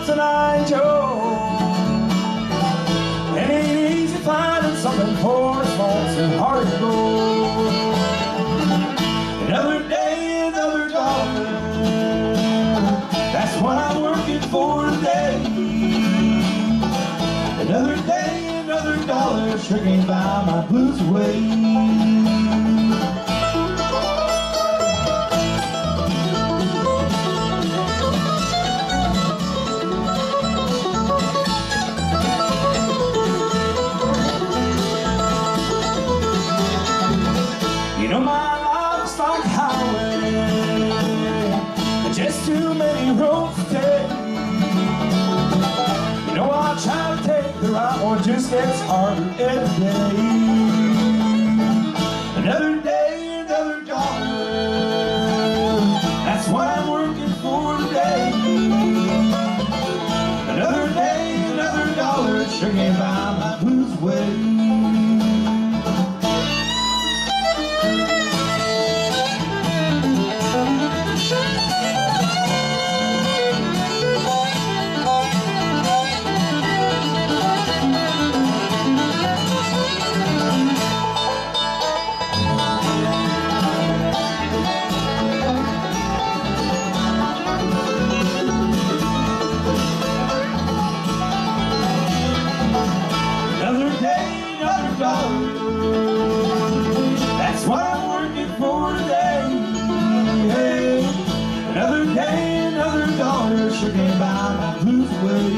Tonight, Joe. It ain't easy finding something for a small too hard to go. Another day, another dollar. That's what I'm working for today. Another day, another dollar. Sure can't buy my blues away. You know my life's like a highway, just too many roads to take. You know I try to take the right one, just gets harder every day. Another day, another dollar. That's what I'm working for today. Another day, another dollar. Sure can't buy my blues away. That's what I'm working for today. Hey, another day, another dollar. Sure can't buy my blues away.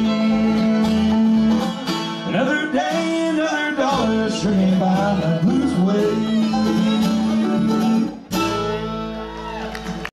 Another day, another dollar. Sure can't buy my blues away.